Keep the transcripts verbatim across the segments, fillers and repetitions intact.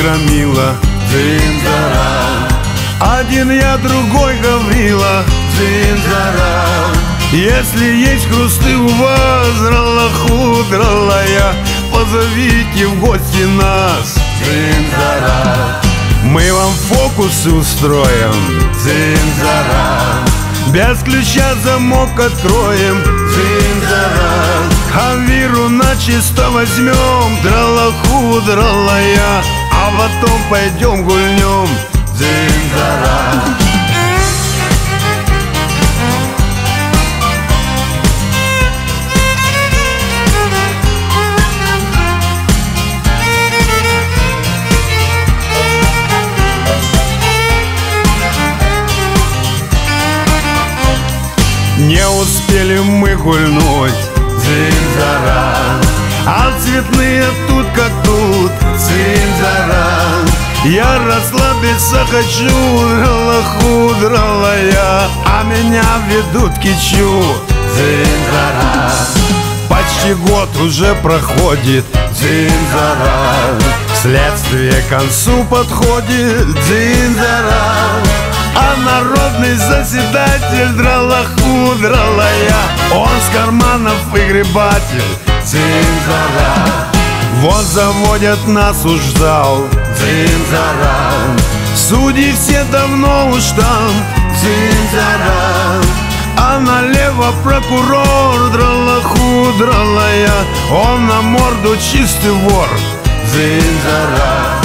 громила, дзынь-дзара. Один я, другой Гаврила, дзынь-дзара. Если есть хрусты у вас, драла-худрала-я, позовите в гости нас, дзынь-дзара. Мы вам фокусы устроим, дзынь-дзара. Без ключа замок откроем, дзынь-дзара. А виру начисто возьмем, драла-худрала-я, а потом пойдем гульнем, дзынь-дзара. Не успели мы гульнуть, дзынь-дзара. А цветные тут как тут, дзынь-дзара. Я расслабиться хочу, драла-худрала-я, а меня ведут кичу, дзынь-дзара. Почти год уже проходит, дзынь-дзара. Следствие к концу подходит, дзынь-дзара. А народный заседатель, драла-худрала-я, он с карманов выгребатель, дзынь-дзара. Вот заводят нас уж в зал, дзынь-дзара. Судьи все давно уж там, дзынь-дзара. А налево прокурор, драла-худрала-я, он на морду чистый вор, дзынь-дзара.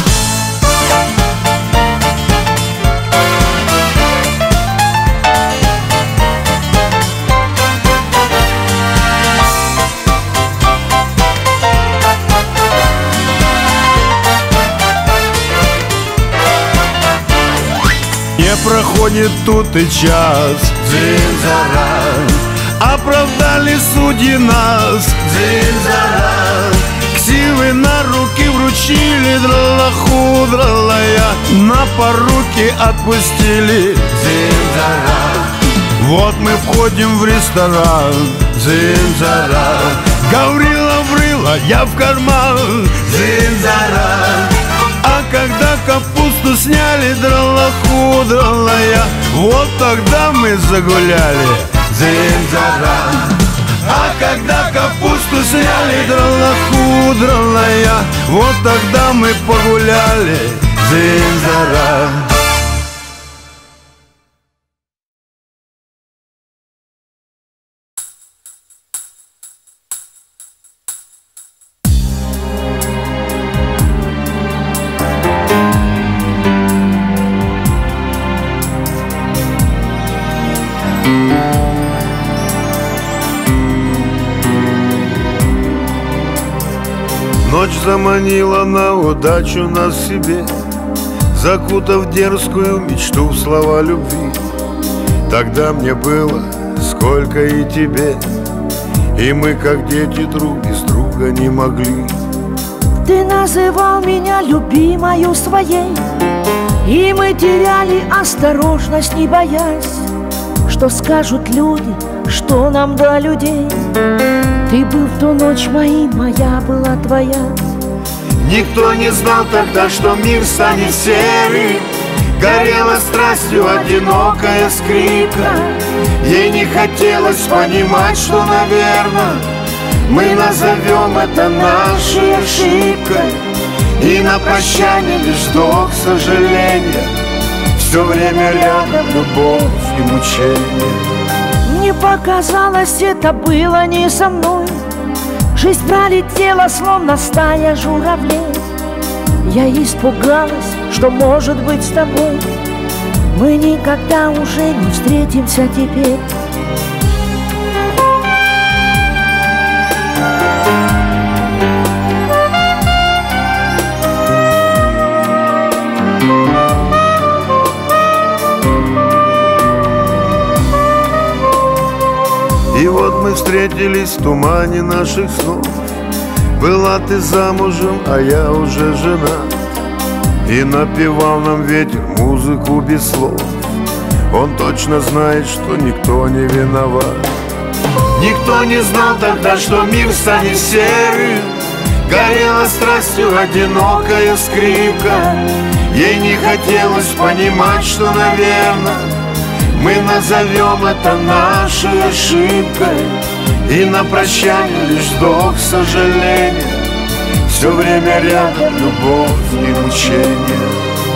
Не проходит тут и час, дзынь-дзара. Оправдали судьи нас, дзынь-дзара. Ксивы на руки вручили, драла-худрала-я, на поруки отпустили, дзынь-дзара. Вот мы входим в ресторан, дзынь-дзара. Гаврила врыла, я в карман, дзынь-дзара. А когда капусту сняли, драла-худрала-я, вот тогда мы загуляли, дзынь-дзара. А когда капусту сняли, драла-худрала-я, вот тогда мы погуляли, дзынь-дзара. Ночь заманила на удачу нас себе, закутав дерзкую мечту в слова любви. Тогда мне было сколько и тебе, и мы как дети друг без друга не могли. Ты называл меня любимою своей, и мы теряли осторожность, не боясь, что скажут люди, что нам до людей. Ты был в ту ночь моим, моя была твоя. Никто не знал тогда, что мир станет серым. Горела страстью одинокая скрипка. Ей не хотелось понимать, что, наверное, мы назовем это нашей ошибкой. И на прощание лишь вздох сожаления. Все время рядом любовь и мучение. Мне показалось, это было не со мной. Жизнь пролетела, словно стая журавлей. Я испугалась, что может быть с тобой мы никогда уже не встретимся теперь. И вот мы встретились в тумане наших снов. Была ты замужем, а я уже женат. И напевал нам ветер музыку без слов. Он точно знает, что никто не виноват. Никто не знал тогда, что мир станет серым. горела страстью одинокая скрипка. Ей не хотелось понимать, что, наверное, мы назовем это нашей ошибкой. И на прощание лишь вздох сожаления. Все время рядом любовь и мучение.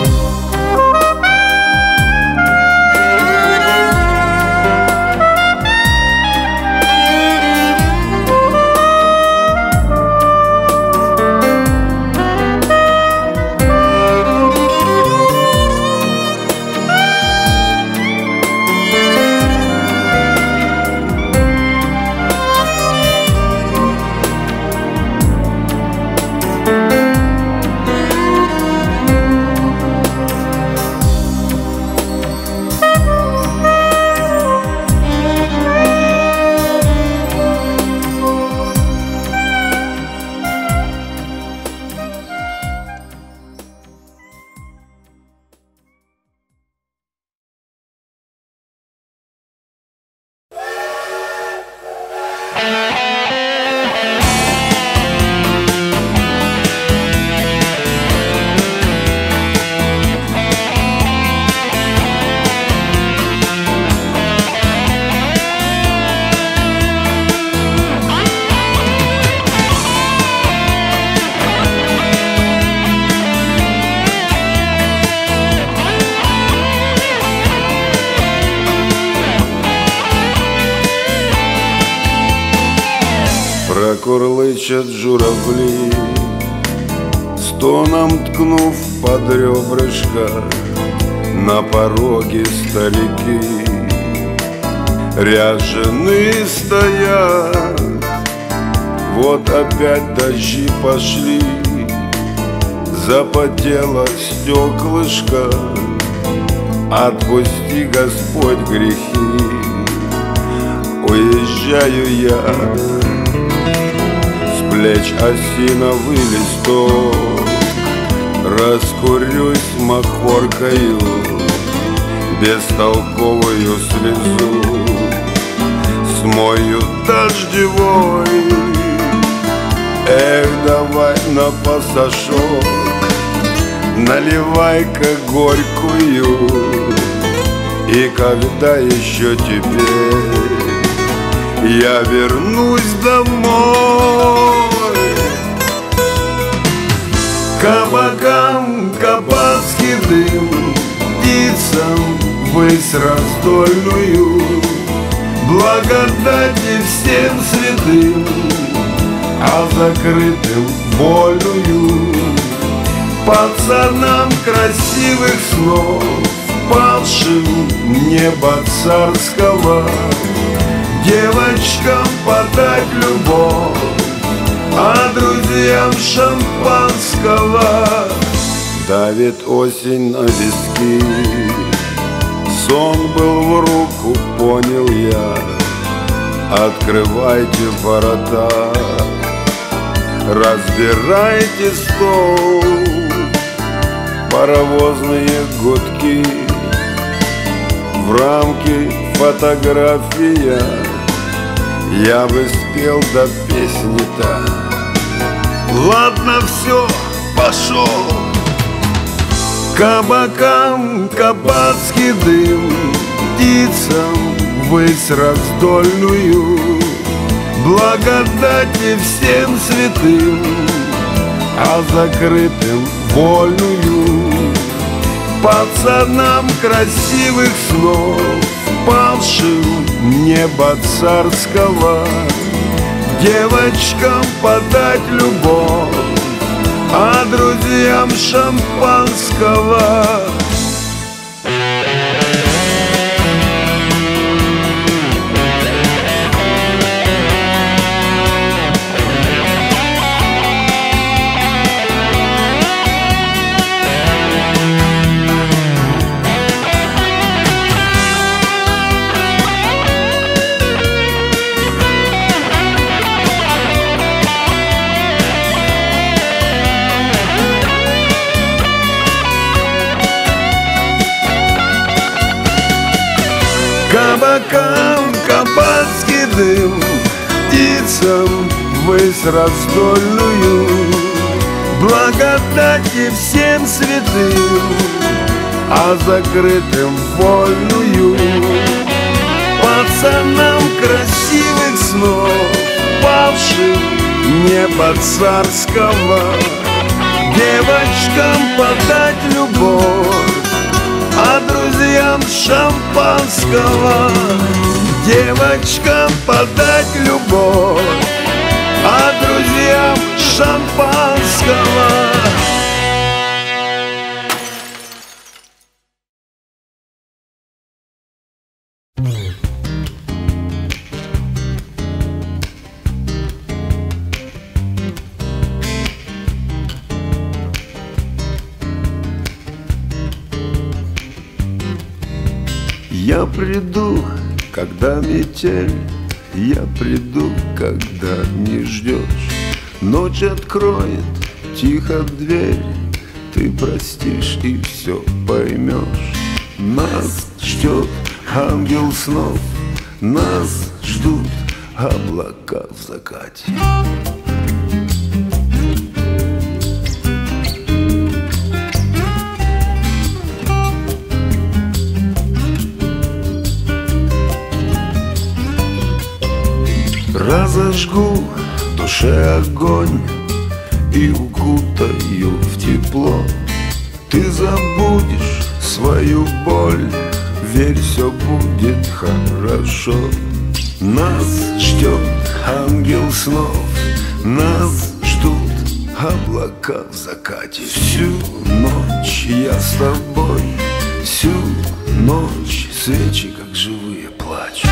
Прокурлычат журавли, стоном ткнув под ребрышко. На пороге старики ряженые стоят. Вот опять дожди пошли, запотело стеклышко. Отпусти, Господь, грехи, уезжаю я. С плеч осиновый листок, раскурюсь махоркою, бестолковую слезу смою дождевой. Эх, давай на пасашок, наливай-ка горькую. И когда еще теперь я вернусь домой? Кабакам кабацкий дым, птицам высь раздольную, благодати всем святым, а закрытым вольную. Пацанам красивых снов, павшим неба царского, девочкам подать любовь, а друзьям шампанского. Давит осень на виски, сон был в руку, понял я. Открывайте ворота, разбирайте стол. Паровозные гудки, в рамке фотография. Я бы спел до песни-то. Ладно, все, пошел. Кабакам кабацкий дым, птицам высь раздольную, благодати всем святым, а закрытым вольную. Пацанам красивых снов, павшим неба царского, девочкам подать любовь, а друзьям шампанского. Кабакам кабацкий дым, птицам ввысь раздольную, благодати всем святым, а закрытым вольную. Пацанам красивых снов, павшим неба царского, девочкам подать любовь, а друзьям шампанского. Девочкам подать любовь, а друзьям шампанского. Я приду, когда метель, я приду, когда не ждешь. Ночь откроет тихо дверь, ты простишь и все поймешь. Нас ждет ангел снов, нас ждут облака в закате. Разожгу в душе огонь и укутаю в тепло. Ты забудешь свою боль, верь, все будет хорошо. Нас ждет ангел снов, нас ждут облака в закате. Всю ночь я с тобой, всю ночь свечи, как живые, плачут.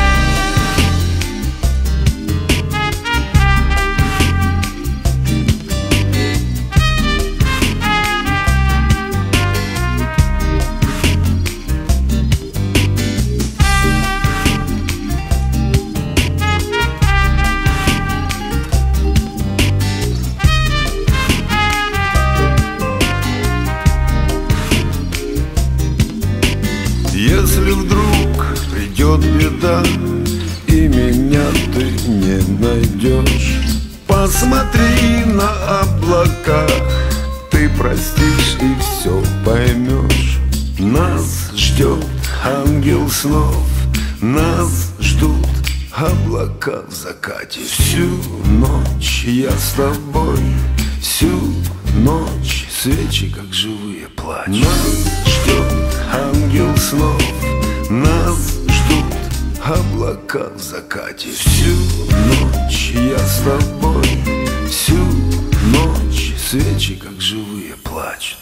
Если вдруг придет беда и меня ты не найдешь, посмотри на облака, ты простишь и все поймешь. Нас ждет ангел снов, нас ждут облака в закате. Всю ночь я с тобой, всю ночь свечи, как живые, плачут. Нас ждет ангел снов, нас ждут облака в закате. Всю ночь я с тобой, всю ночь свечи, как живые, плачут.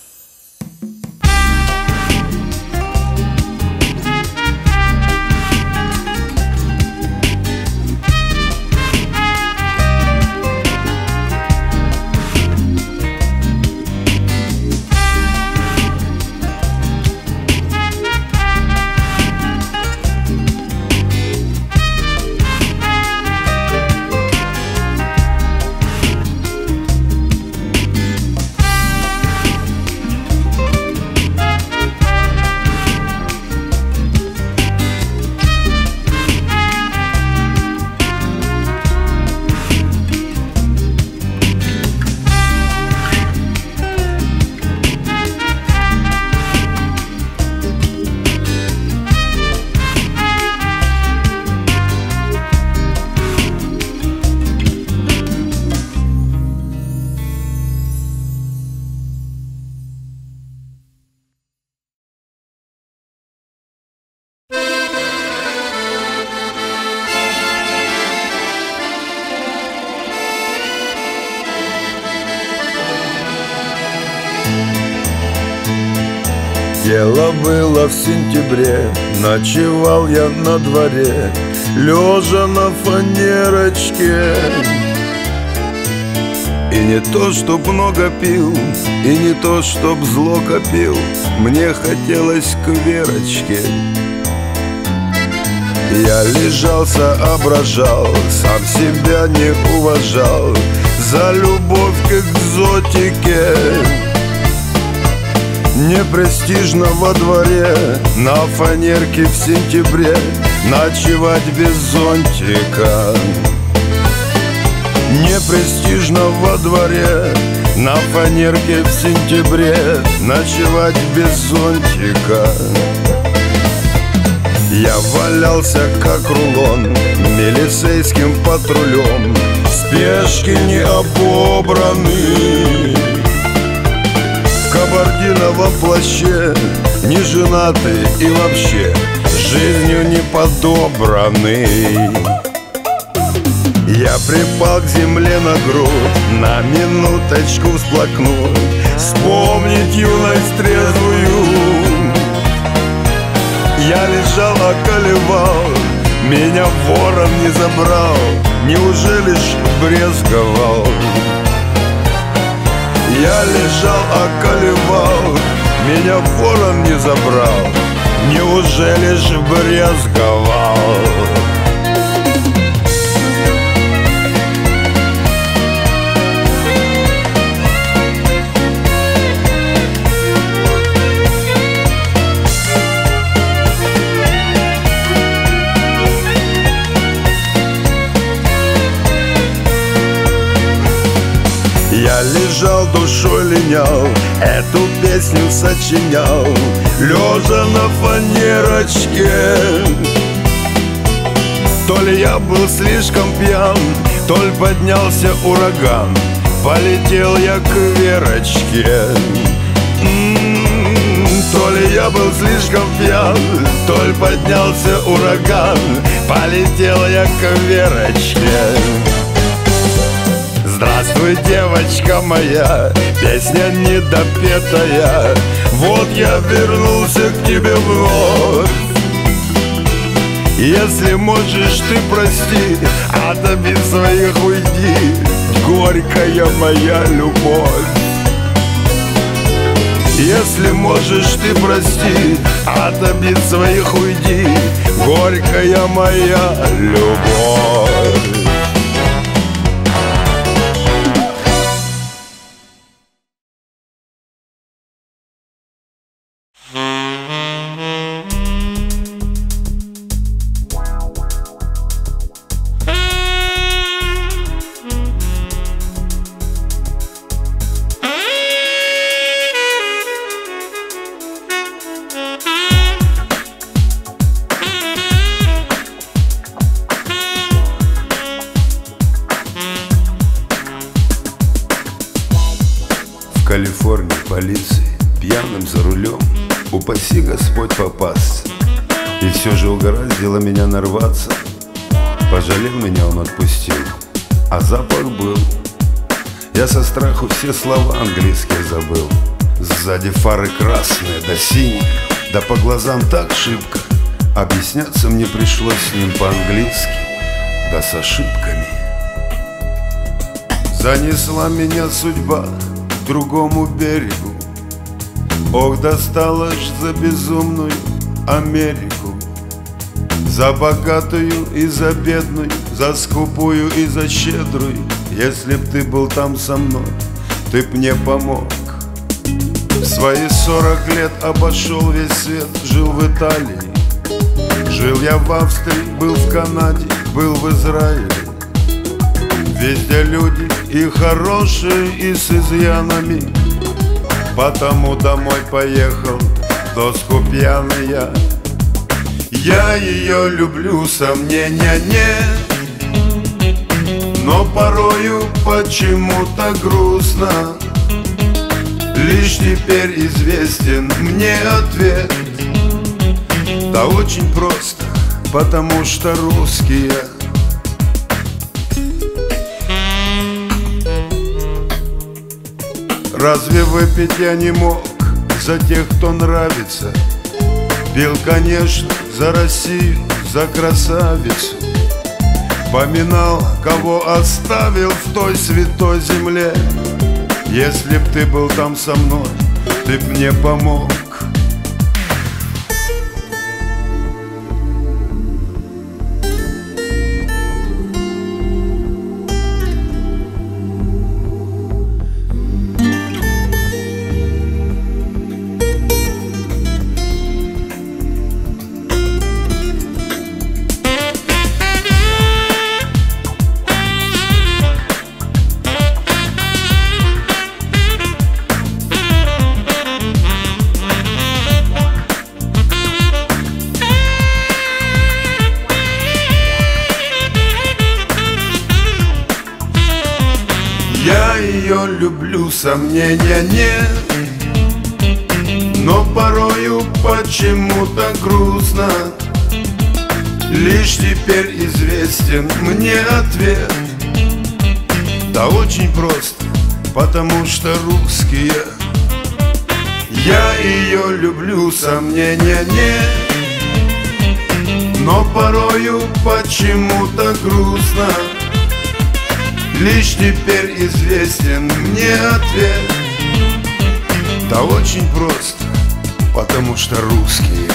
Дело было в сентябре, ночевал я на дворе, лежа на фанерочке. И не то, чтоб много пил, и не то, чтоб зло копил, мне хотелось к Верочке. Я лежал, соображал, сам себя не уважал за любовь к экзотике. Непрестижно во дворе, на фанерке в сентябре, ночевать без зонтика. Непрестижно во дворе, на фанерке в сентябре ночевать без зонтика. Я валялся как рулон милицейским патрулем, спешки не обобраны. В кабардиновом плаще, не женаты и вообще жизнью не подобраны. Я припал к земле на грудь, на минуточку всплакнуть, вспомнить юность трезвую. Я лежал, околевал, меня ворон не забрал, неужели ж брезговал? Я лежал, околевал, меня ворон не забрал, неужели ж брезговал? Я лежал, душой линял, эту песню сочинял, лежа на фанерочке. То ли я был слишком пьян, то ли поднялся ураган, полетел я к Верочке. М-м-м, то ли я был слишком пьян, то ли поднялся ураган, полетел я к Верочке. Здравствуй, девочка моя, песня недопетая, вот я вернулся к тебе вновь. Если можешь, ты прости, от обид своих уйди, горькая моя любовь. Если можешь, ты прости, от обид своих уйди, горькая моя любовь. В Калифорнии полиции, пьяным за рулем, упаси Господь попасться. И все же угораздило меня нарваться. Пожалел меня, он отпустил, а запах был. Я со страху все слова английские забыл. Сзади фары красные да синие, да по глазам так шибко. Объясняться мне пришлось с ним по-английски, да с ошибками. Занесла меня судьба к другому берегу. Ох, достала ж за безумную Америку, за богатую и за бедную, за скупую и за щедрую. Если б ты был там со мной, ты б мне помог. В свои сорок лет обошел весь свет, жил в Италии, жил я в Австрии, был в Канаде, был в Израиле. Везде люди и хорошие, и с изъянами, потому домой поехал доску пьяный я. Я ее люблю, сомнения нет, но порою почему-то грустно. Лишь теперь известен мне ответ. Да очень просто, потому что русские. Разве выпить я не мог за тех, кто нравится? Пил, конечно, за Россию, за красавицу. Поминал, кого оставил в той святой земле. Если б ты был там со мной, ты б мне помог. люблю, сомнения нет, но порою почему-то грустно. Лишь теперь известен мне ответ. Да очень просто, потому что русские. Я ее люблю, сомнения нет, но порою почему-то грустно. Лишь теперь известен мне ответ. Да очень просто, потому что русские.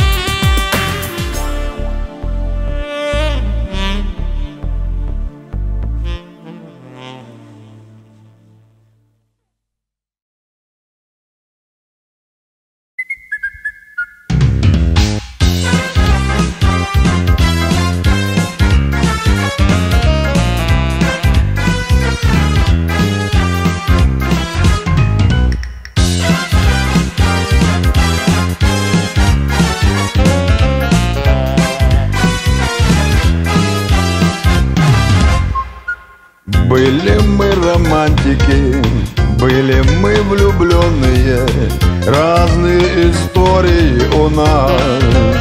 Были мы романтики, были мы влюбленные, разные истории у нас.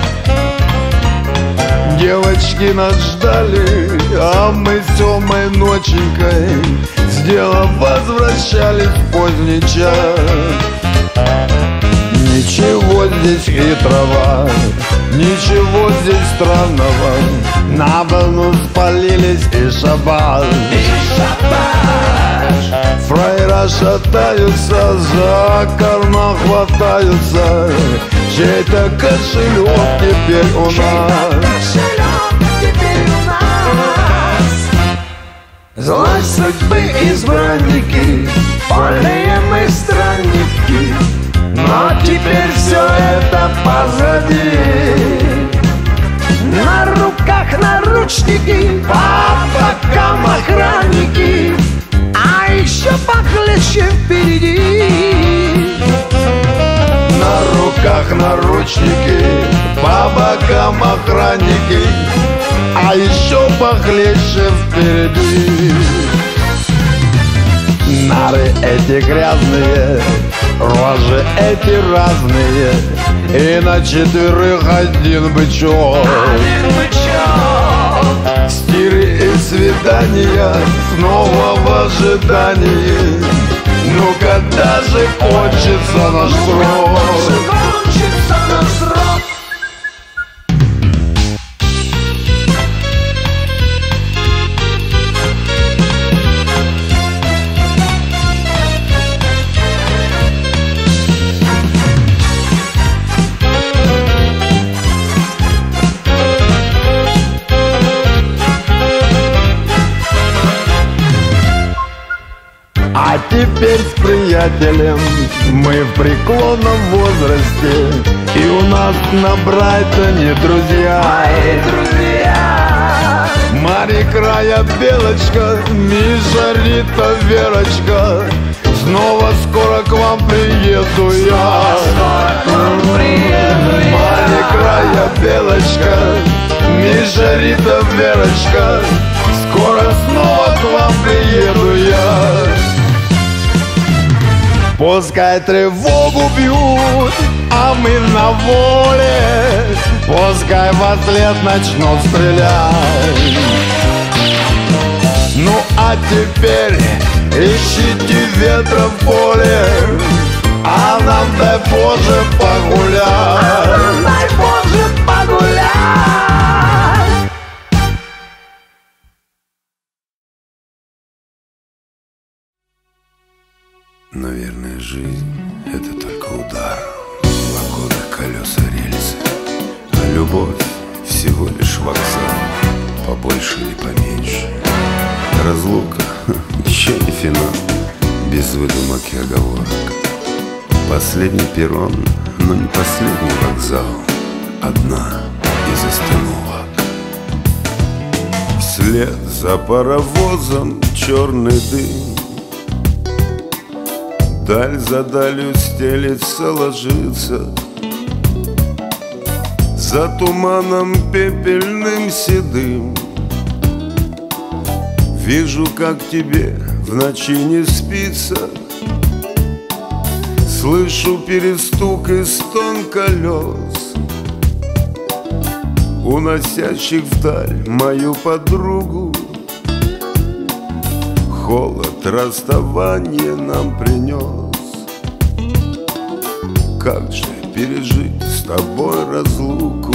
Девочки нас ждали, а мы с Тёмой ноченькой с дела возвращались в поздний час. Ничего здесь хитрого, ничего здесь странного, на волну спалились и шабаш, и шабаш. Фраера шатаются, за карман хватаются, чей-то кошелек теперь у нас. Злость судьбы избранники, полные мы странники, но теперь все это позади. На руках наручники, по бокам охранники, а еще похлеще впереди. На руках наручники, по бокам охранники, а еще похлеще впереди. Нары эти грязные, рожи эти разные, и на четверых один бычок. Один бычок. Стиры и свидания, снова в ожидании. Ну когда же кончится наш срок? Кончится наш срок. А теперь с приятелем мы в преклонном возрасте, и у нас на Брайтоне друзья. Мои друзья. Мари, Края, Белочка, Миша, Рита, Верочка, снова скоро к вам приеду я. Мари, Края, Белочка, Миша, Рита, Верочка, скоро снова к вам приеду я. Пускай тревогу бьют, а мы на воле, пускай во след начнут стрелять. Ну а теперь ищите ветра в поле, а нам дай Боже погулять. А нам дай Боже погулять. Наверное, жизнь — это только удар, вагоны, колеса, рельсы, а любовь — всего лишь вокзал, побольше или поменьше. Разлука — еще не финал, без выдумок и оговорок. Последний перрон, но не последний вокзал, одна из остановок. Вслед за паровозом черный дым, даль за далью стелется, ложится, за туманом пепельным седым. Вижу, как тебе в ночи не спится. Слышу перестук и стон колес, уносящих вдаль мою подругу. Холод расставания нам принес. Как же пережить с тобой разлуку?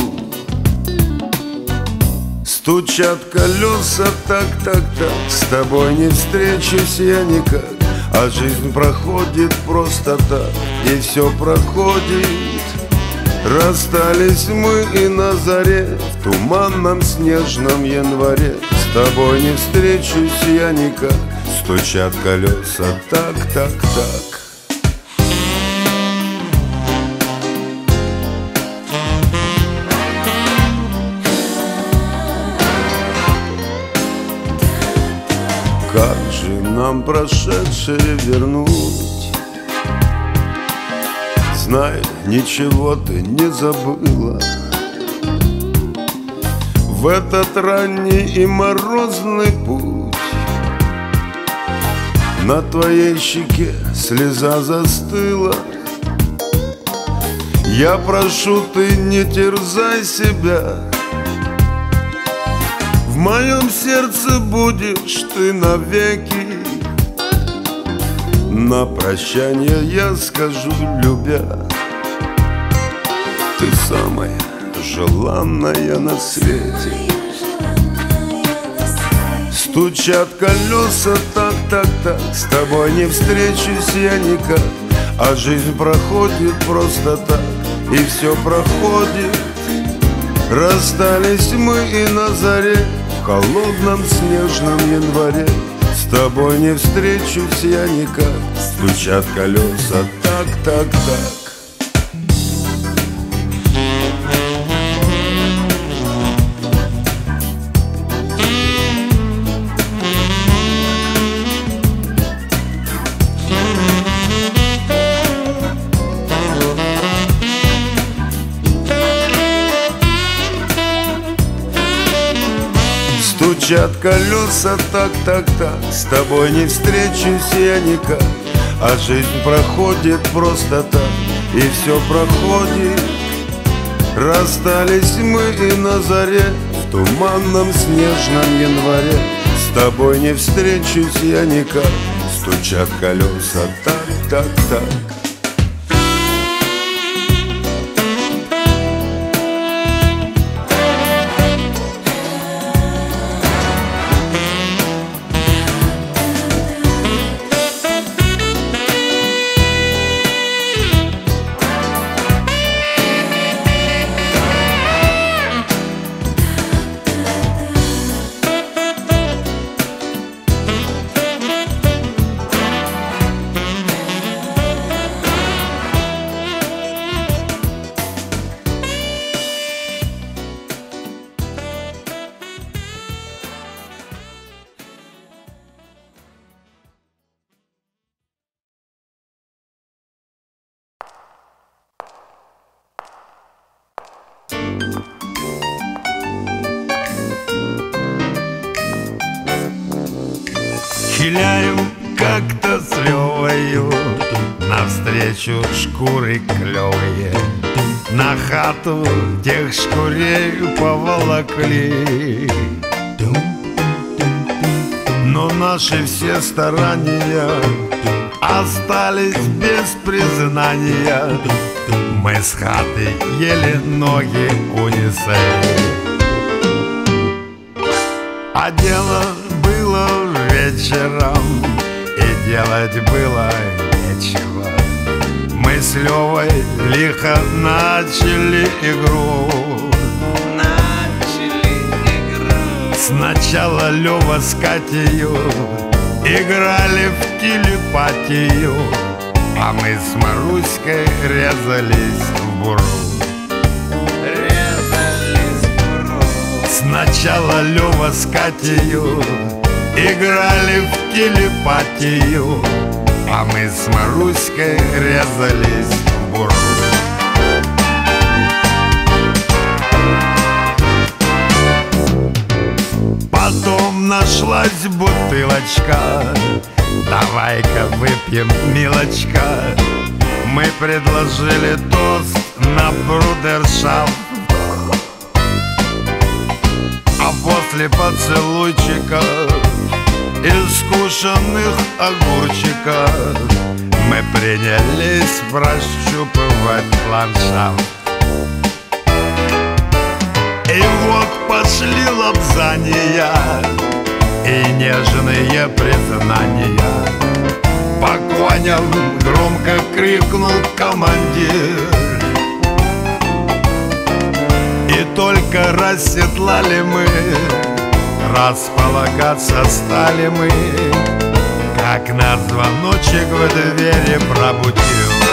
Стучат колеса, так-так-так. С тобой не встречусь я никак, а жизнь проходит просто так, и все проходит. Расстались мы и на заре, в туманном снежном январе. С тобой не встречусь я никак. Стучат колеса, так-так-так. Как же нам прошедшее вернуть? Знай, ничего ты не забыла. В этот ранний и морозный путь на твоей щеке слеза застыла. Я прошу, ты не терзай себя. В моем сердце будешь ты навеки. На прощание я скажу, любя: ты самая желанная на свете. Стучат колеса, так-так-так. С тобой не встречусь я никак, а жизнь проходит просто так, и все проходит. Расстались мы и на заре, в холодном снежном январе. С тобой не встречусь я никак. Стучат колеса, так-так-так. Стучат колеса, так-так-так. С тобой не встречусь я никак, а жизнь проходит просто так, и все проходит. Расстались мы и на заре, в туманном снежном январе. С тобой не встречусь я никак. Стучат колеса, так-так-так. Хиляем как-то с Левою навстречу шкуры клевые. На хату тех шкурей поволокли. Но наши все старания остались без признания. Мы с хаты еле ноги унесли. А дело было вечером, и делать было нечего. Мы с Левой лихо начали игру. Начали игру. Сначала Лева с Катею играли в телепатию, а мы с Маруськой резались в буру. Резались в буру. Сначала Лева с Катею играли в телепатию, а мы с Маруськой резались в буру. Потом нашлась бутылочка, давай-ка выпьем, милочка. Мы предложили тост на брудершафт, а после поцелуйчика искушенных огурчиков мы принялись прощупывать ландшафт. И вот пошли лапзания и нежные признания. По коням громко крикнул командир, и только расседлали мы, располагаться стали мы, как на звоночек в двери пробудил.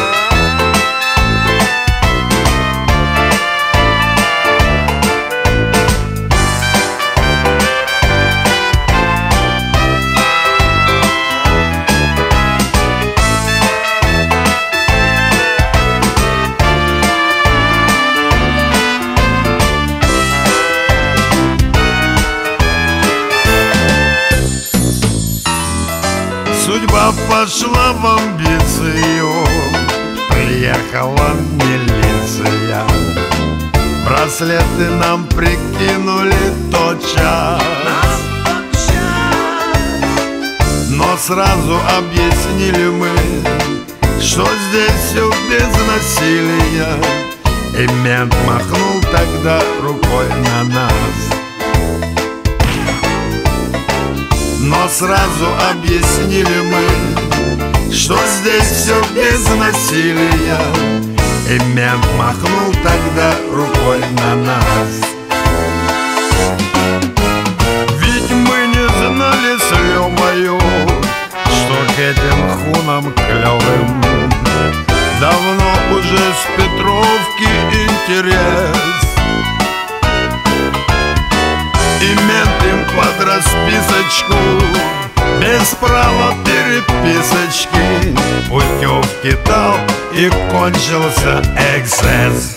Судьба пошла в амбицию, приехала милиция. Браслеты нам прикинули тотчас, но сразу объяснили мы, что здесь все без насилия. И мент махнул тогда рукой на нас, но сразу объяснили мы, что здесь все без насилия. И мент махнул тогда рукой на нас. Ведь мы не знали с Лёбою, что к этим хунам клёвым давно уже с Петровки интерес. И мент им под расписочку, без права переписочки, путевки дал, и кончился эксцесс.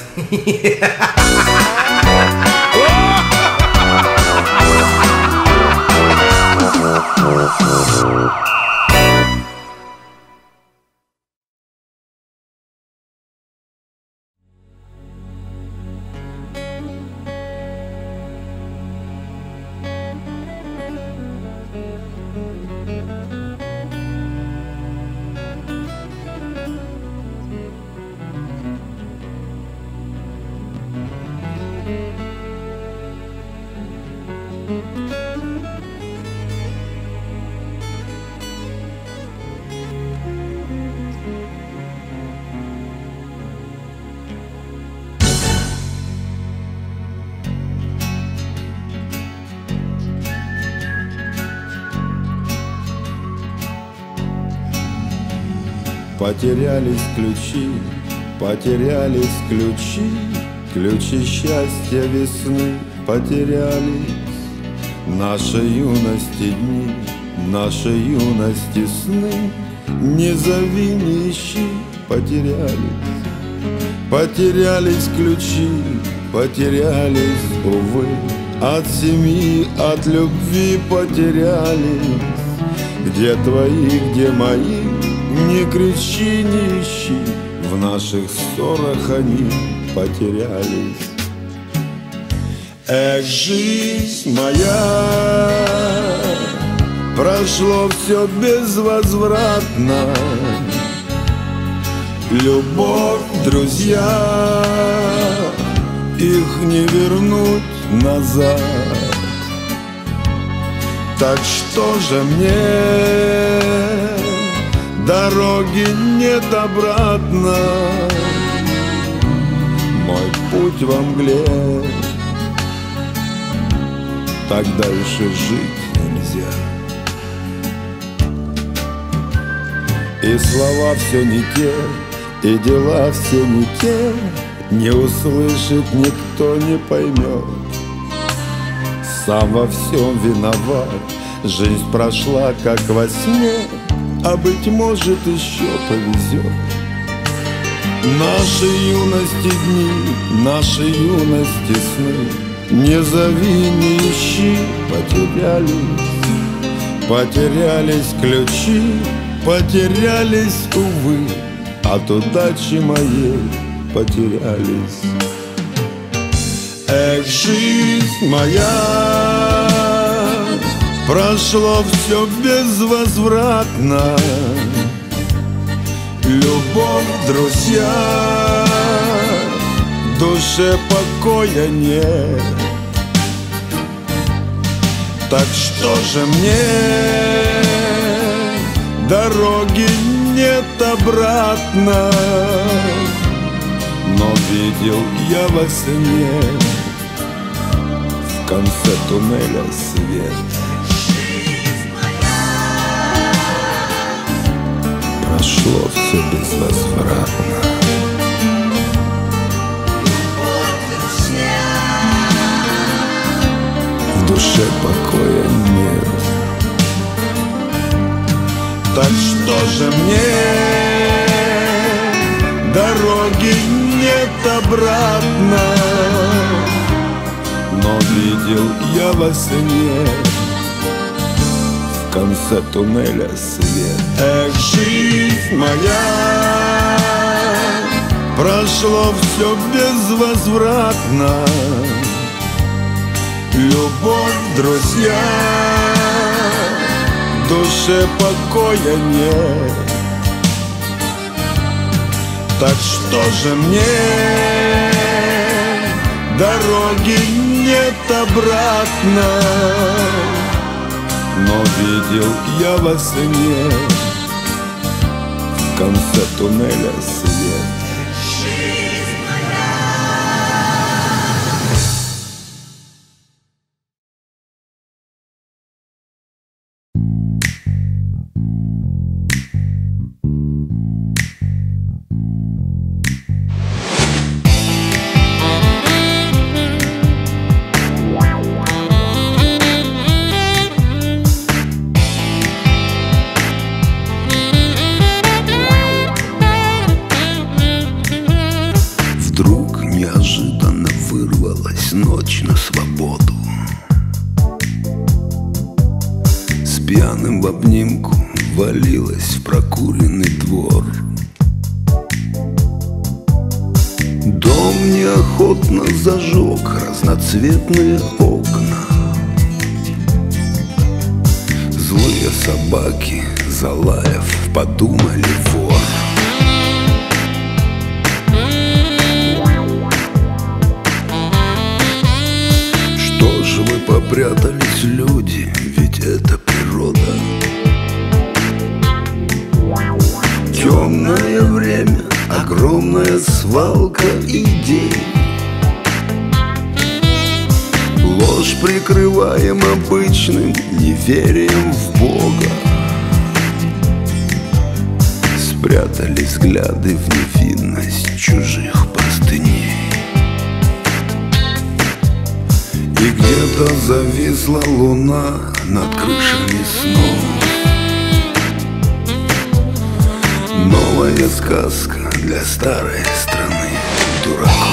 Потерялись ключи, потерялись ключи, ключи счастья весны потерялись. Нашей юности дни, нашей юности сны, не зови, не ищи, потерялись. Потерялись ключи, потерялись, увы, от семьи, от любви потерялись. Где твои, где мои? Не кричи, не ищи, в наших ссорах они потерялись. Эх, жизнь моя, прошло все безвозвратно. Любовь, друзья, их не вернуть назад. Так что же мне, дороги нет обратно, мой путь во мгле, так дальше жить нельзя. И слова все не те, и дела все не те, не услышит никто, не поймет. Сам во всем виноват, жизнь прошла как во сне, а быть может еще повезет. Наши юности дни, наши юности сны, не зови, не ищи, потерялись. Потерялись ключи, потерялись, увы, от удачи моей потерялись. Эх, жизнь моя, прошло все безвозвратно. Любовь, друзья, в душе покоя нет. Так что же мне, дороги нет обратно, но видел я во сне в конце туннеля свет. Прошло все безвозвратно. В душе покоя нет. Так что же мне, дороги нет обратно, но видел я во сне в конце туннеля свет. Эх, жизнь моя, прошло все безвозвратно. Любовь, друзья, в душе покоя нет. Так что же мне, дороги нет обратно, но видел я во сне в конце туннеля свет. Ночь на свободу, с пьяным в обнимку валилась в прокуренный двор. Дом неохотно зажег разноцветные окна. Злые собаки, залаяв, подумали: вор. Вы попрятались, люди, ведь это природа. Темное время, огромная свалка идей. Ложь прикрываем обычным неверием в Бога. Спрятали взгляды в невинность чужих простыней. И где-то зависла луна над крышами снов. Новая сказка для старой страны дураков.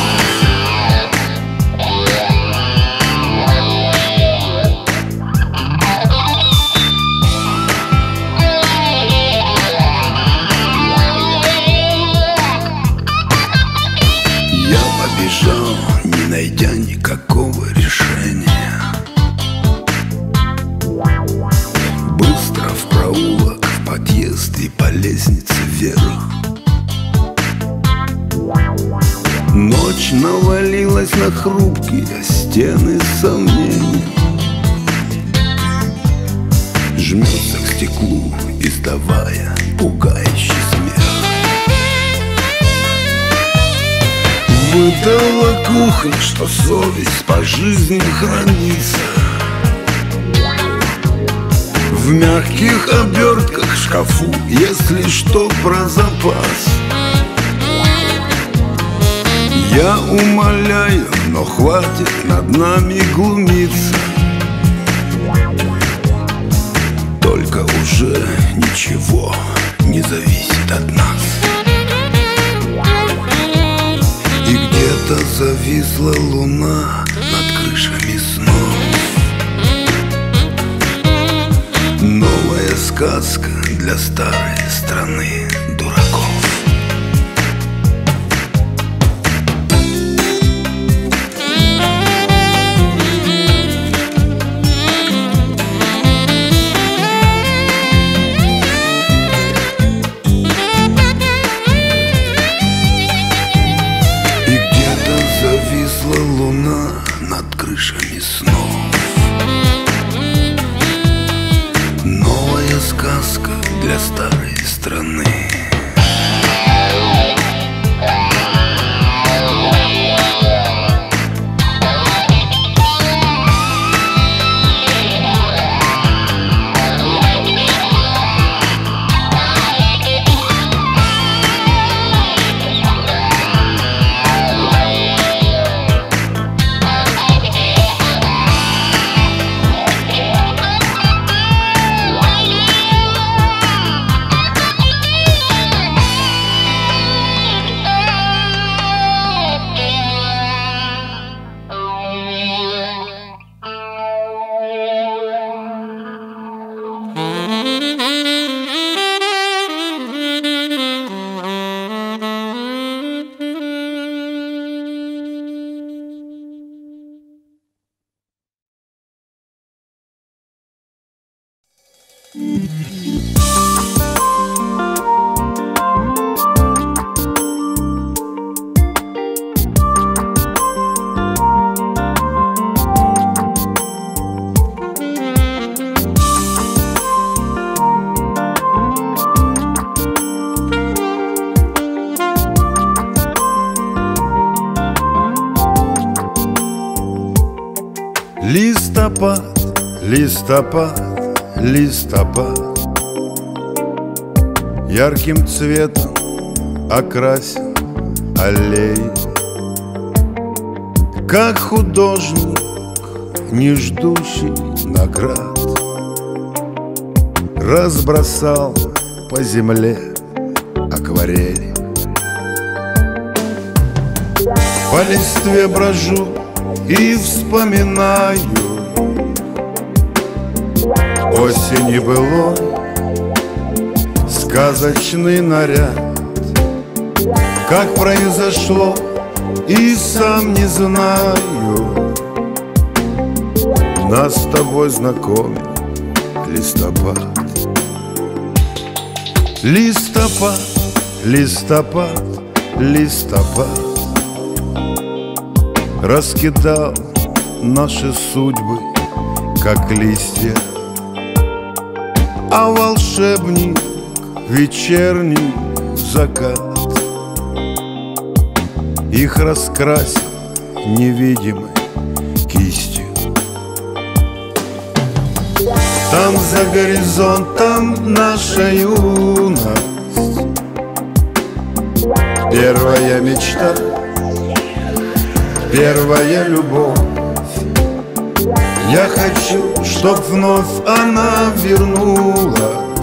Я побежал, не найдя никакого решения. Быстро в проулок, в подъезд и по лестнице вверх. Ночь навалилась на хрупкие стены сомнений. Жмется к стеклу, издавая пугающий смех. Выдала кухня, что совесть по жизни хранится в мягких обертках в шкафу, если что, про запас. Я умоляю, но хватит над нами глумиться. Только уже ничего не зависит от нас. И где-то зависла луна над крышами снов. Новая сказка для для старой страны дураков. Луна над крышами снов. Новая сказка для старой страны. Листопад, листопад, листопад ярким цветом окрасил аллеи, как художник, не ждущий наград, разбросал по земле акварели. По листве брожу и вспоминаю осени былой сказочный наряд. Как произошло, и сам не знаю, нас с тобой знакомил листопад. Листопад, листопад, листопад раскидал наши судьбы, как листья, а волшебник вечерний закат их раскрасил невидимой кистью. Там за горизонтом наша юность, первая мечта, первая любовь. Я хочу, чтоб вновь она вернулась,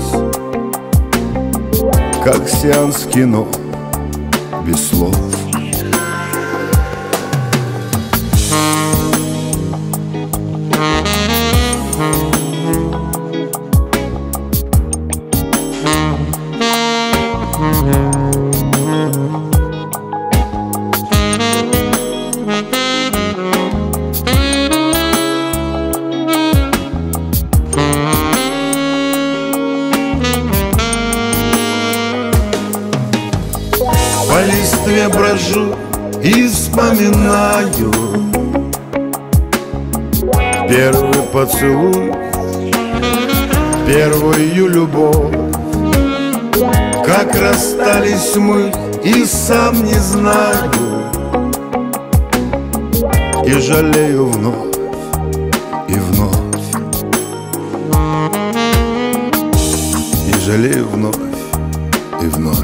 как сеанс кино без слов. По листве брожу и вспоминаю первый поцелуй, первую любовь. Как расстались мы, и сам не знаю, и жалею вновь и вновь, и жалею вновь и вновь.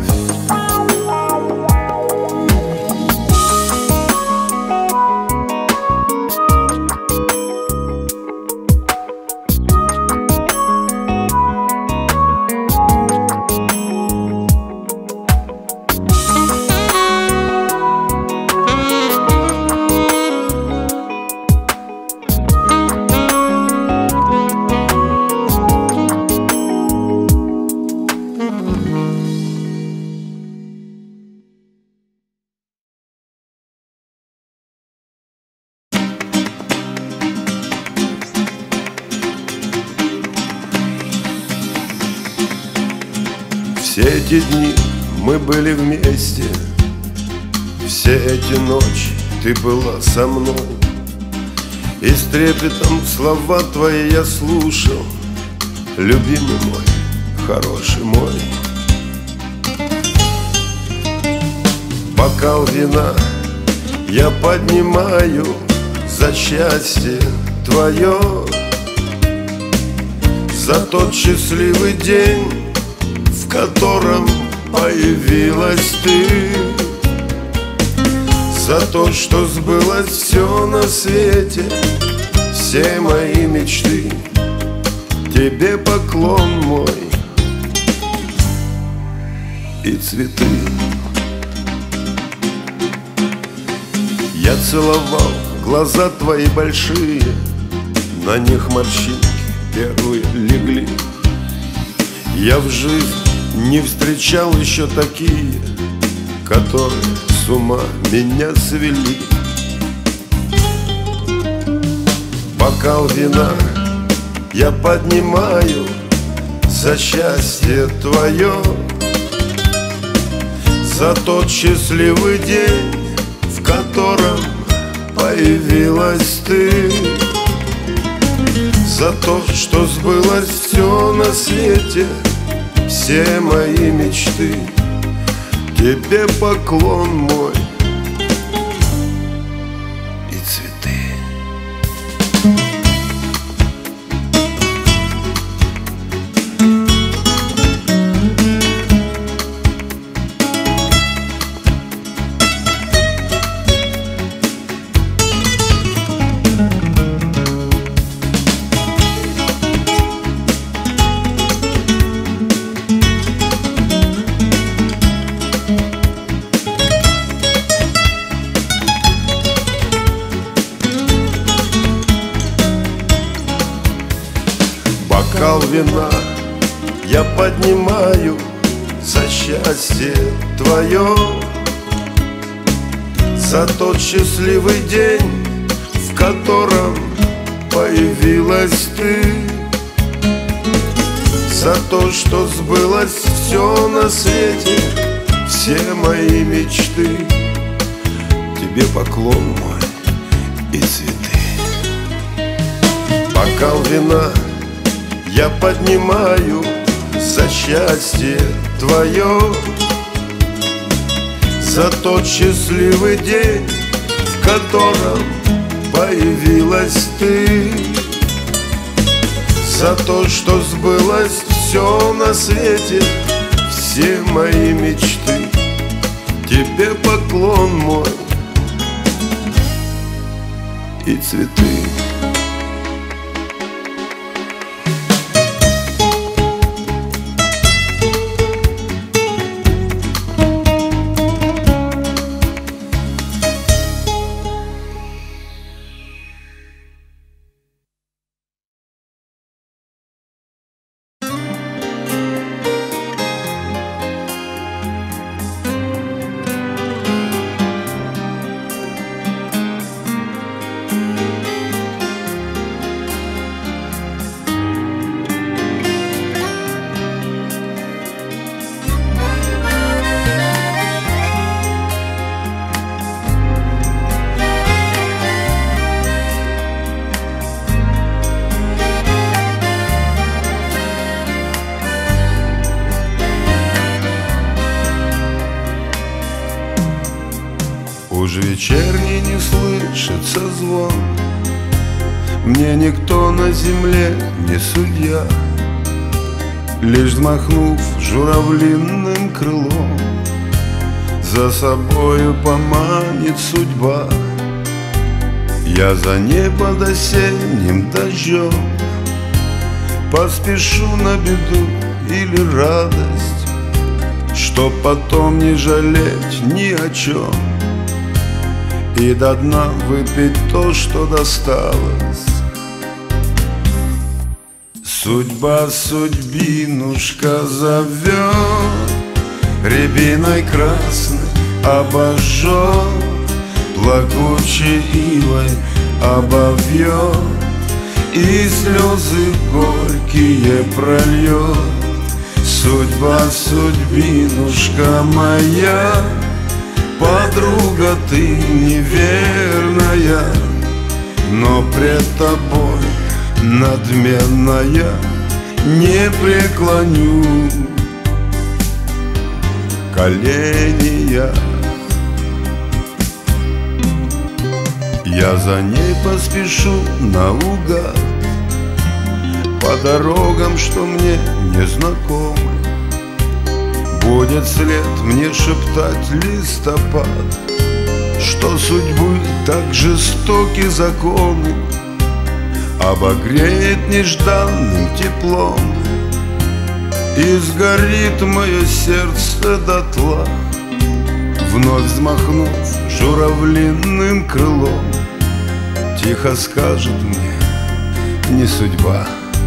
Все эти дни мы были вместе, все эти ночи ты была со мной, и с трепетом слова твои я слушал, любимый мой, хороший мой. Бокал вина я поднимаю за счастье твое, за тот счастливый день, в котором появилась ты, за то, что сбылось все на свете, все мои мечты. Тебе поклон мой и цветы. Я целовал глаза твои большие, на них морщинки первые легли. Я в жизнь не встречал еще такие, которые с ума меня свели. Бокал вина я поднимаю за счастье твое, за тот счастливый день, в котором появилась ты, за то, что сбылось все на свете, все мои мечты. Тебе поклон мой и цветы. Бокал вина я поднимаю за счастье твое, за тот счастливый день, в котором появилась ты, за то, что сбылось все на свете, все мои мечты. Тебе поклон мой и цветы. Бокал вина я поднимаю за счастье твое, за тот счастливый день, в котором появилась ты, за то, что сбылось все на свете, все мои мечты. Тебе поклон мой и цветы. Уж вечерний не слышится звон, мне никто на земле не судья, лишь взмахнув журавлиным крылом, за собою поманит судьба. Я за ней под осенним дождем поспешу на беду или радость, чтоб потом не жалеть ни о чем и до дна выпить то, что досталось. Судьба судьбинушка зовет, рябиной красной обожжет, плакучей ивой обовьет и слезы горькие прольет, Судьба, судьбинушка моя, подруга, ты неверная, но пред тобой надменная не преклоню колени я. Я за ней поспешу наугад по дорогам, что мне незнакомы. Будет след мне шептать листопад, что судьбы так жестоки законы, обогреет нежданным теплом и сгорит мое сердце дотла, вновь взмахнув журавлиным крылом. Тихо скажет мне: не судьба.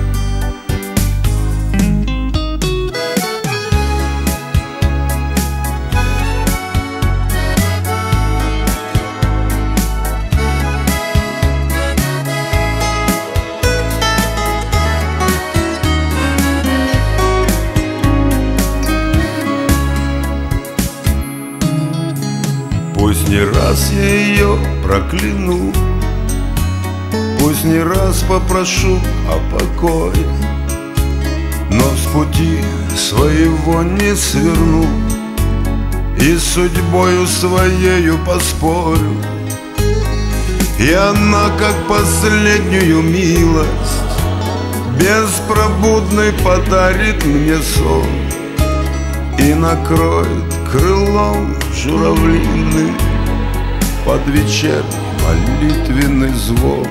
Пусть не раз я ее прокляну, пусть не раз попрошу о покое, но с пути своего не сверну и с судьбою своею поспорю. И она, как последнюю милость, беспробудный подарит мне сон и накроет крылом журавлиным под вечерний молитвенный звон.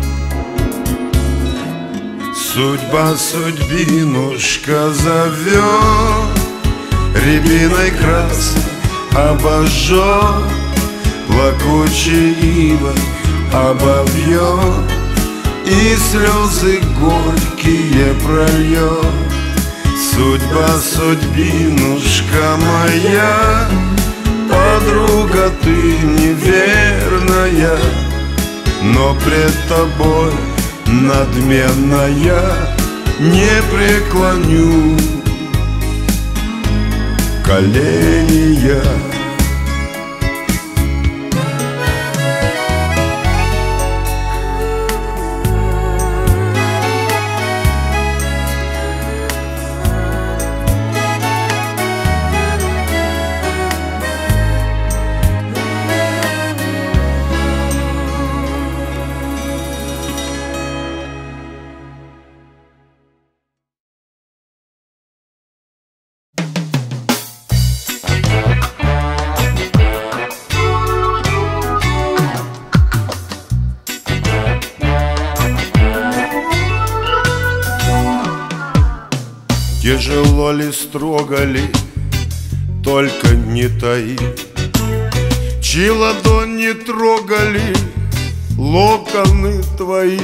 Судьба, судьбинушка зовет, рябиной красной обожжет, плакучей ивой обовьет и слезы горькие прольет. Судьба, судьбинушка моя, подруга, ты неверная, но пред тобой надменная не преклоню колени я. Тяжело ли, строго ли, только не таи, чьи ладони трогали локоны твои.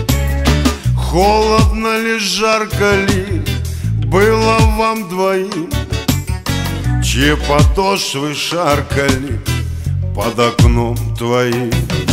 Холодно ли, жарко ли было вам двоим, чьи подошвы шаркали под окном твоим.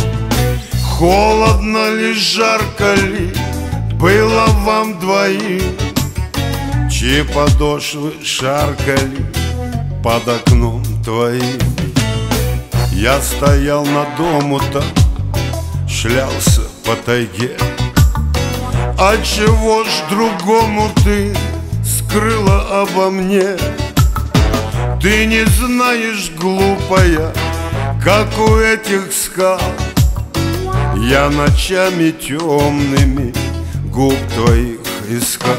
Холодно ли, жарко ли было вам двоим, чьи подошвы шаркали под окном твоим. Я стоял над омутом, шлялся по тайге. А чего ж другому ты скрыла обо мне? Ты не знаешь, глупая, как у этих скал я ночами темными губ твоих искал.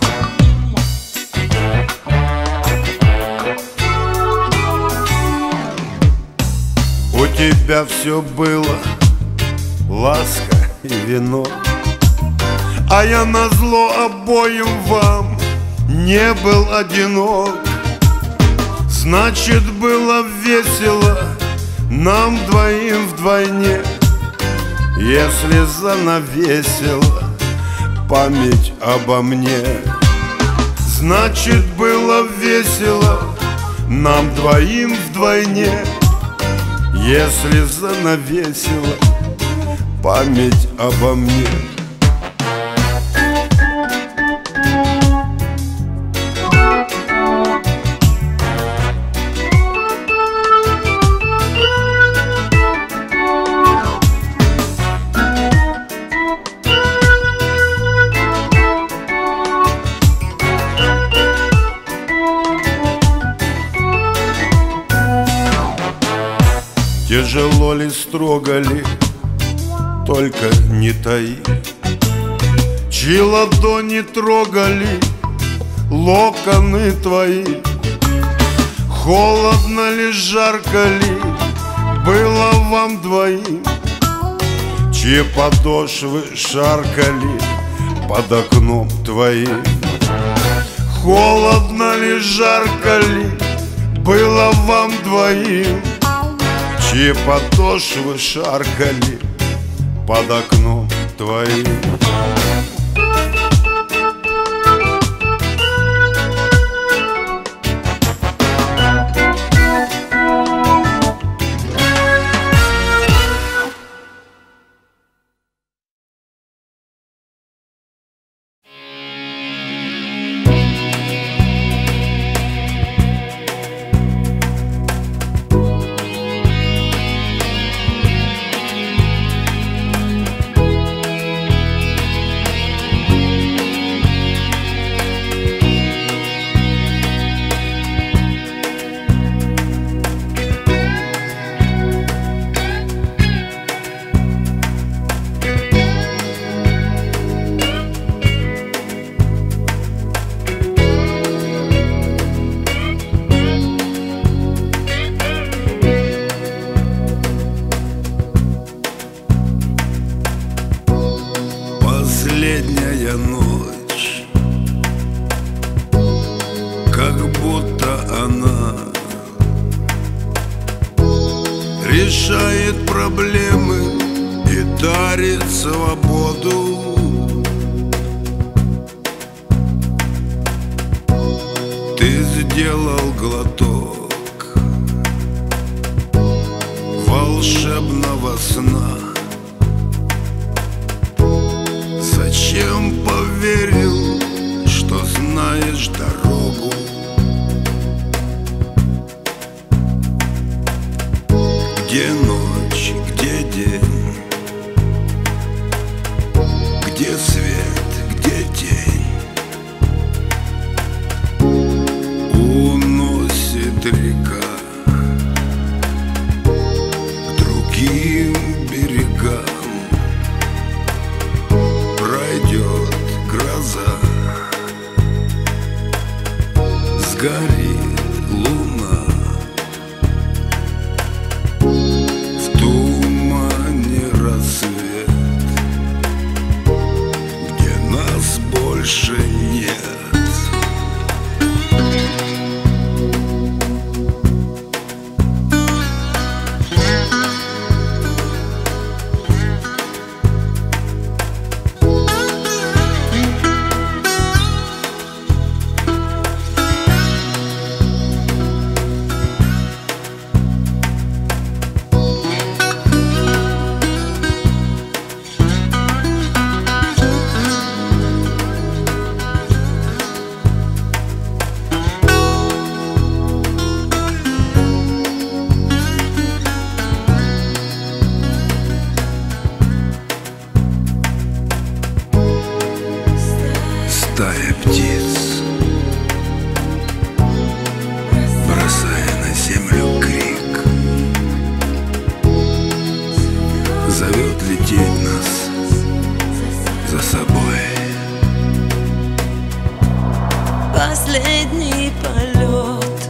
У тебя все было ласка и вино, а я назло обоим вам не был одинок. Значит, было весело нам двоим вдвойне, если занавесила память обо мне. Значит, было весело нам двоим вдвойне, если занавесила память обо мне. Тяжело ли, строго ли, только не таи, чьи ладони трогали локоны твои. Холодно ли, жарко ли было вам двоим, чьи подошвы шаркали под окном твоим. Холодно ли, жарко ли было вам двоим, чьи подошвы шаркали под окном твоим. Последняя ночь, как будто она решает проблемы и дарит свободу. Ты сделал глоток волшебного сна. Зачем поверил, что знаешь дорогу? Где ночь, где день, где свет, где тень, уносит река к другим берегам. Пройдет гроза, сгорит луна, в тумане рассвет, где нас больше нет. Стая птиц, бросая на землю крик, зовет лететь нас за собой. Последний полет,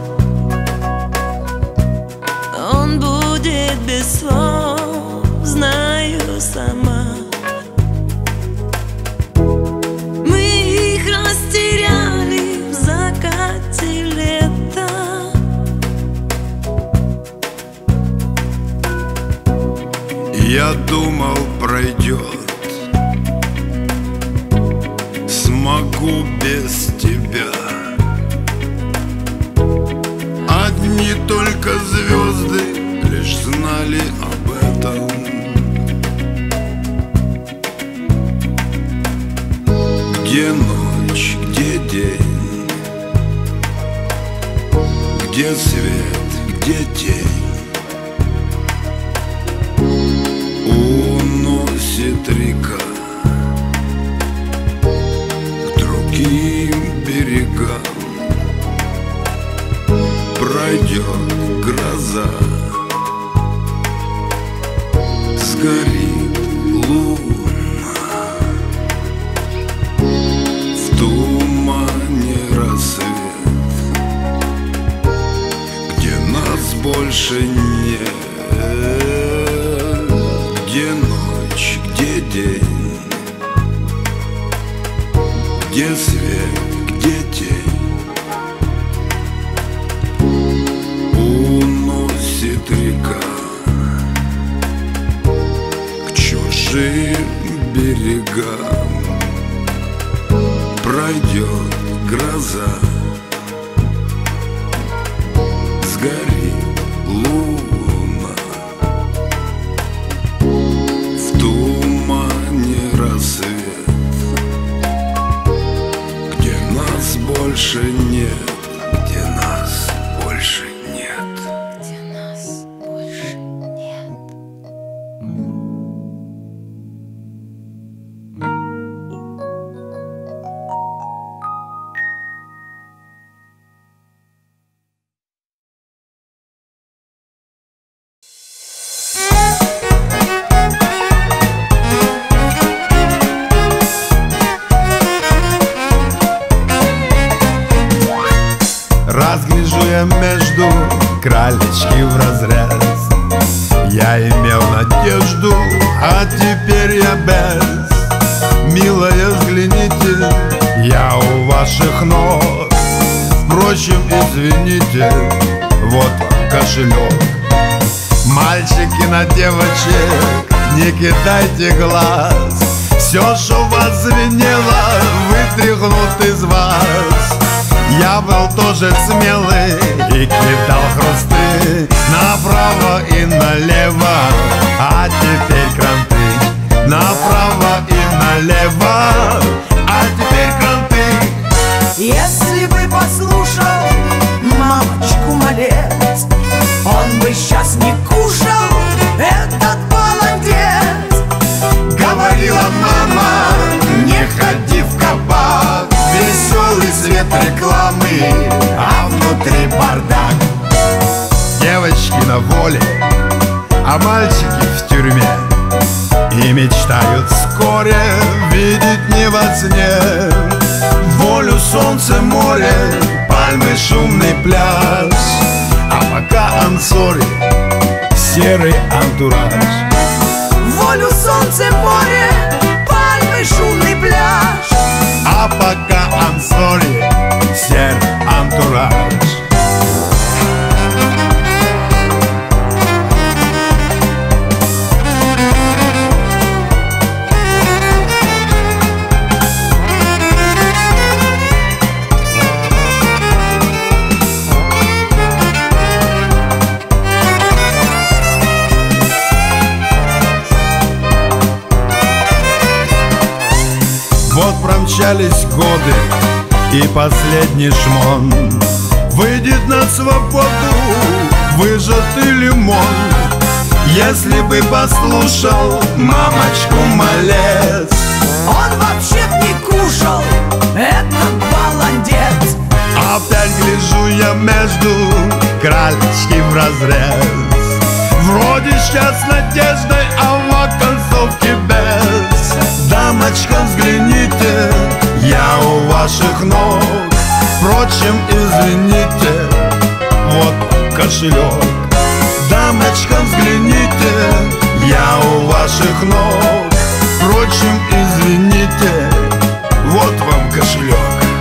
он будет без слов, знаю сама. Я думал, пройдет, смогу без тебя. Одни только звезды лишь знали об этом. Где ночь, где день, где свет, где тень, уносит река к другим берегам. Пройдет гроза, больше нет. Где ночь, где день, где свет, где тень, уносит река к чужим берегам. Пройдет гроза, сгорит луна, в тумане рассвет, где нас больше нет, где нас больше нет, где нас больше нет. Разгляжу я между кралечки в разрез. Я имел надежду, а теперь я без. Милая, взгляните, я у ваших ног. Впрочем, извините, вот вам кошелек. Мальчики на девочек, не кидайте глаз. Все, что у вас звенело, вытряхнут из вас. Я был тоже смелый и кидал хрусты направо и налево, а теперь кранты. Направо и налево, а теперь кранты. Если бы послушал мамочку малец, он бы сейчас не кушал этот баландец. Говорила мама, не ходи в кабак. Веселый свет рекламы, а внутри бардак. Девочки на воле, а мальчики в тюрьме. И мечтают вскоре видеть не во сне волю, солнце, море, пальмы, шумный пляж. А пока ансори, серый антураж. Волю, солнце, море, пальмы, шумный пляж. А пока ансори, серый антураж. Вот промчались годы, и последний шмон выйдет на свободу, выжатый лимон. Если бы послушал мамочку малец, Он вообще не кушал этот баландец. опять гляжу я между кралечки в разрез. Вроде сейчас с надеждой, а в концовке без. Дамочка, взгляните, я у ваших ног. Впрочем, извините, вот кошелек. Дамочка, взгляните, я у ваших ног. Впрочем, извините, вот вам кошелек.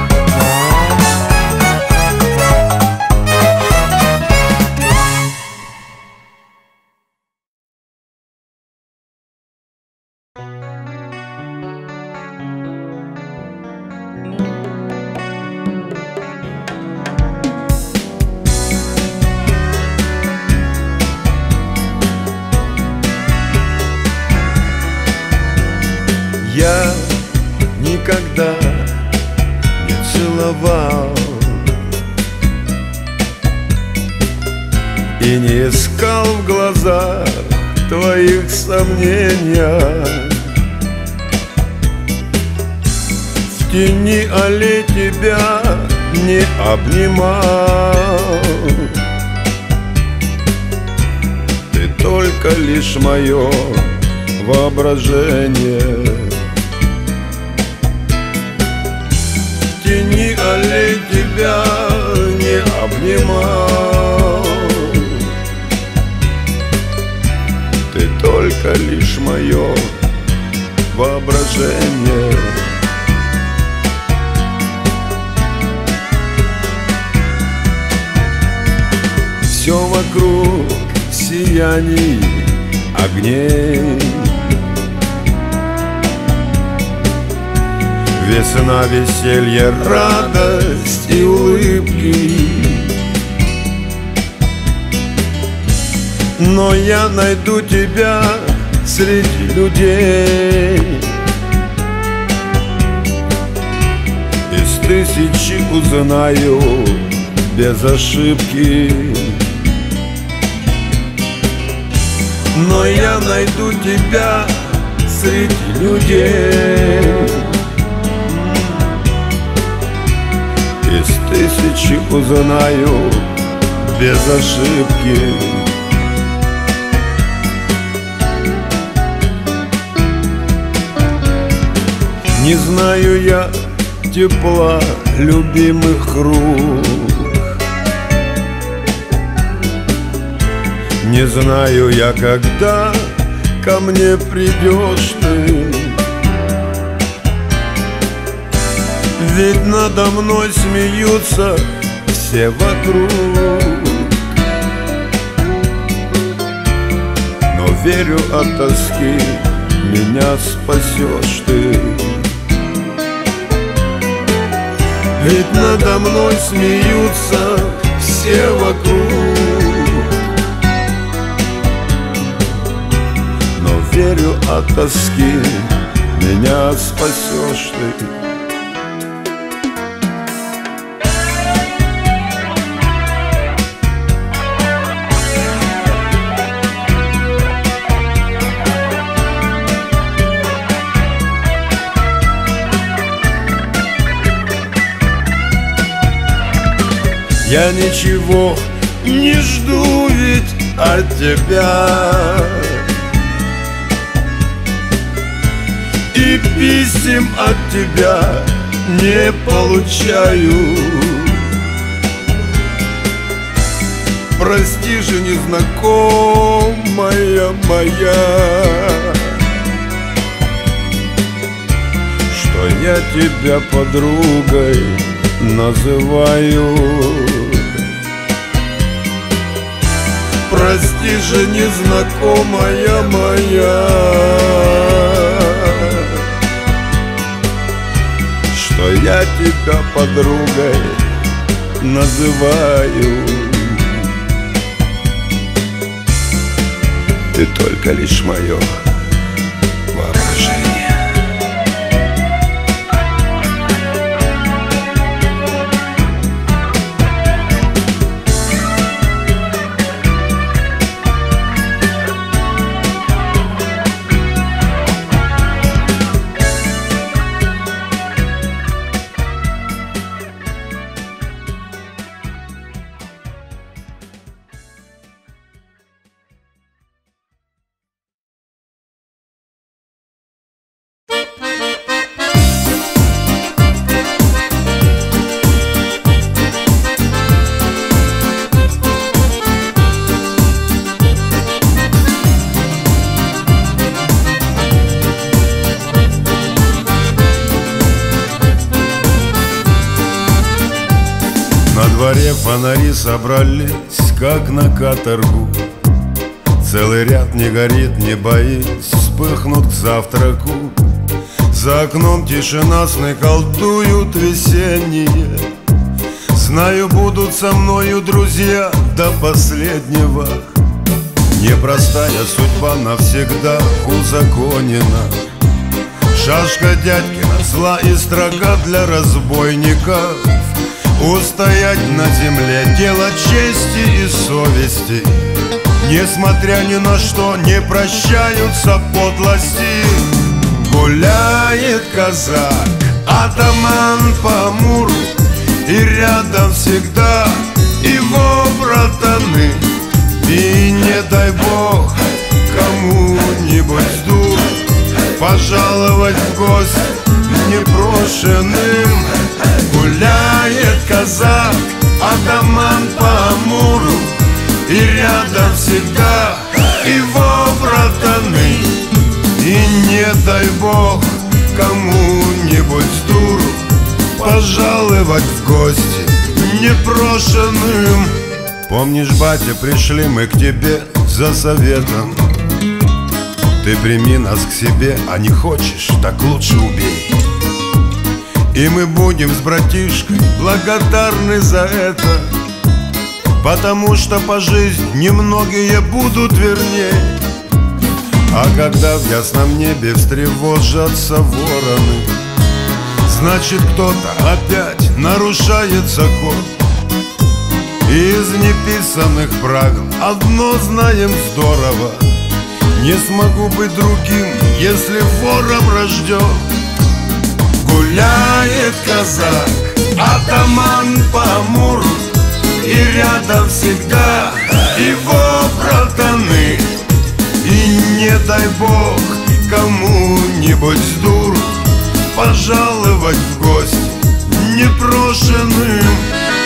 Я никогда не целовал и не искал в глазах твоих сомнения. В тени аллей тебя не обнимал. Ты только лишь мое воображение. В тени аллей тебя не обнимал. только лишь мое воображение. Все вокруг сияний огней, весна, веселье, радость и улыбки. Но я найду тебя среди людей, из тысячи узнаю без ошибки. Но я найду тебя среди людей, из тысячи узнаю без ошибки. Не знаю я тепла любимых рук, не знаю я, когда ко мне придешь ты. Ведь надо мной смеются все вокруг, но верю от тоски, меня спасешь ты. Ведь надо мной смеются все вокруг, но верю от тоски, меня спасешь ты. Я ничего не жду ведь от тебя, и писем от тебя не получаю. Прости же, незнакомая моя, что я тебя подругой называю. Прости же, незнакомая моя, что я тебя подругой называю. Ты только лишь мое воображение. На дворе фонари собрались, как на каторгу. Целый ряд не горит, не боись, вспыхнут к завтраку. За окном тишина, сны колдуют весенние. Знаю, будут со мною друзья до последнего. Непростая судьба навсегда узаконена. Шашка дядькина зла и строга для разбойников. Устоять на земле — дело чести и совести. Несмотря ни на что, не прощаются подлости. Гуляет казак, атаман по Амуру, и рядом всегда его братаны. И не дай бог кому-нибудь дур пожаловать в гости непрошенным. Гуляет казак, атаман по Амуру, и рядом всегда его братаны. И не дай бог кому-нибудь с дуру пожаловать в гости непрошенным. Помнишь, батя, пришли мы к тебе за советом. Ты прими нас к себе, а не хочешь, так лучше убей. И мы будем с братишкой благодарны за это, потому что по жизни немногие будут вернее. А когда в ясном небе встревожатся вороны, значит, кто-то опять нарушает закон. И из неписанных правил одно знаем здорово: не смогу быть другим, если вором рожден. Гуляет казак, атаман по Амуру, и рядом всегда его братаны. И не дай бог кому-нибудь с дуру пожаловать в гости непрошенным.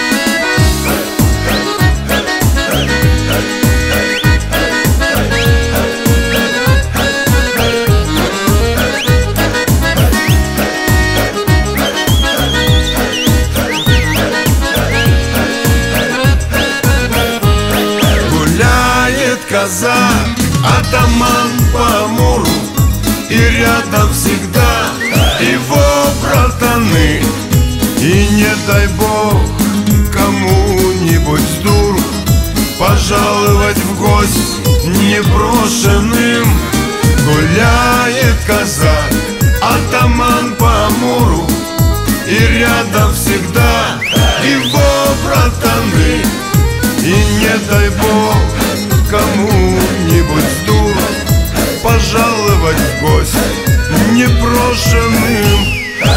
Гуляет казак, атаман по Амуру, и рядом всегда его братаны. И не дай бог кому-нибудь с дуру пожаловать в гости непрошенным. Гуляет казак, атаман по Амуру, и рядом всегда его братаны. И не дай бог кому-нибудь с дуру пожаловать в гости непрошенным.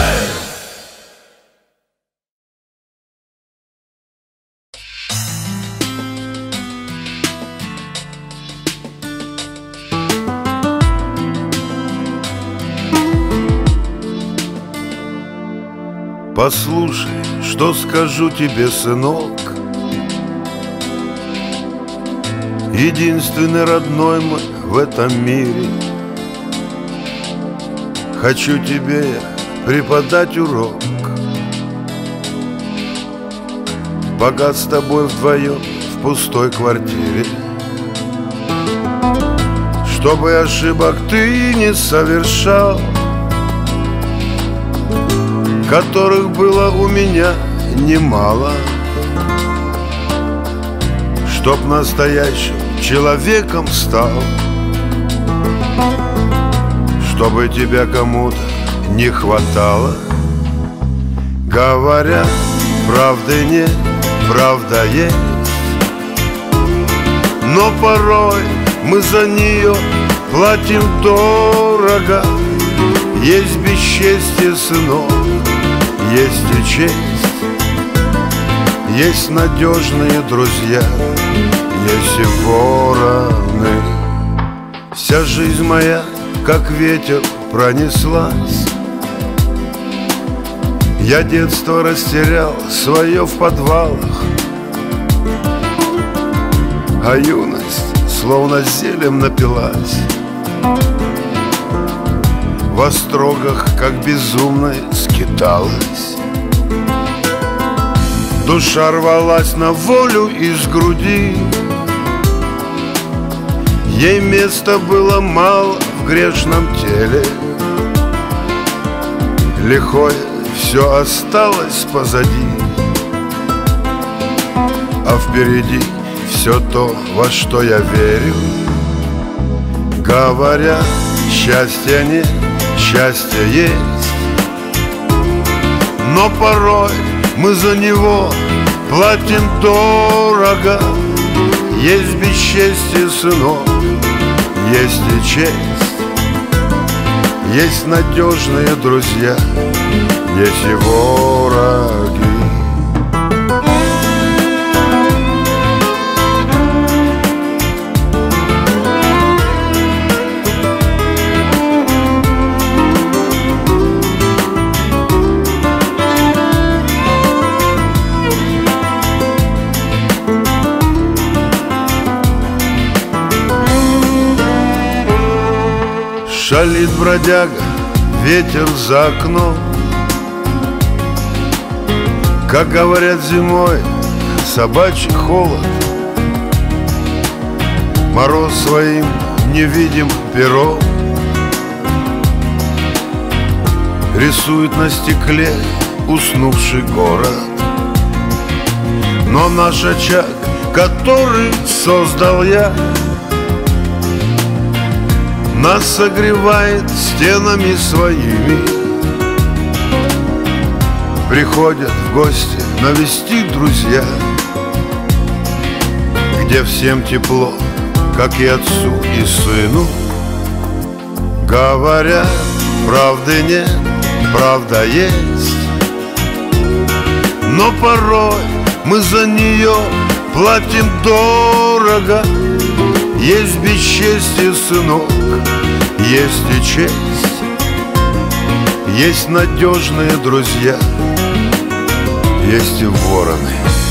Послушай, что скажу тебе, сынок. Единственный родной мой в этом мире. Хочу тебе преподать урок, пока с тобой вдвоем в пустой квартире, чтобы ошибок ты не совершал, которых было у меня немало. Чтоб настоящим человеком стал, чтобы тебя кому-то не хватало. Говорят, правды нет, правда есть, но порой мы за нее платим дорого. Есть бесчестье, сынок, есть и честь, есть надежные друзья, есть и вороны. Вся жизнь моя, как ветер, пронеслась. Я детство растерял свое в подвалах, а юность словно зелем напилась. В острогах, как безумная, скиталась. Душа рвалась на волю из груди, ей места было мало в грешном теле. Лихое все осталось позади, а впереди все то, во что я верю. Говорят, счастья нет, счастье есть, но порой мы за него платим дорого. Есть бесчестье, сынок, есть и честь, есть надежные друзья, есть и враги. Шалит бродяга, ветер за окном. Как говорят зимой, собачий холод. Мороз своим невидимым пером рисует на стекле уснувший город. Но наш очаг, который создал я, нас согревает стенами своими. Приходят в гости навестить друзья, где всем тепло, как и отцу и сыну. Говорят, правды нет, правда есть, но порой мы за нее платим дорого. Есть бесчестье, сынок, есть и честь, есть надежные друзья, есть и вороны.